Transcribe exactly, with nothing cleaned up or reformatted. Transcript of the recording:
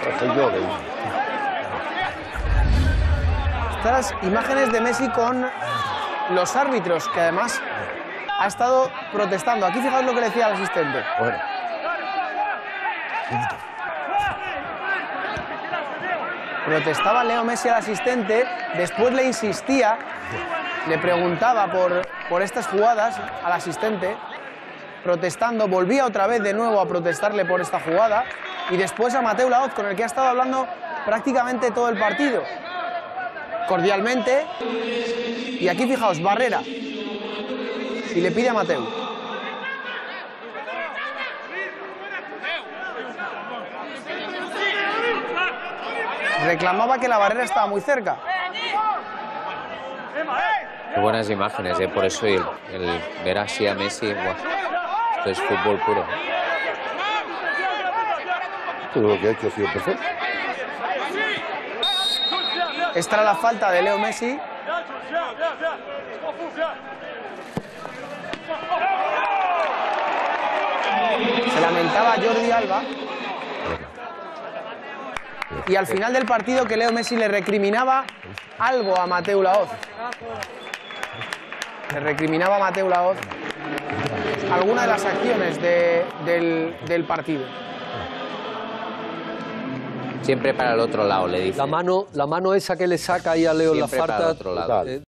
Soy yo, le dice. Estas imágenes de Messi con los árbitros, que además ha estado protestando. Aquí fijaos lo que le decía al asistente. Bueno. Protestaba Leo Messi al asistente, después le insistía, le preguntaba por, por estas jugadas al asistente, protestando, volvía otra vez de nuevo a protestarle por esta jugada, y después a Mateu Laoz, con el que ha estado hablando prácticamente todo el partido, cordialmente, y aquí fijaos, Barrera, y le pide a Mateu. Reclamaba que la barrera estaba muy cerca. Qué buenas imágenes, ¿eh? Por eso el, el ver así a Messi, ¡buah! Esto es fútbol puro. Todo lo que ha hecho ha sido perfecto. Esta era la falta de Leo Messi. Se lamentaba Jordi Alba. Y al final del partido que Leo Messi le recriminaba algo a Mateu Laoz. Le recriminaba a Mateu Laoz alguna de las acciones de, del, del partido. Siempre para el otro lado, le dice. La mano, la mano esa que le saca ahí a Leo en la Siempre para falta. el otro lado. eh,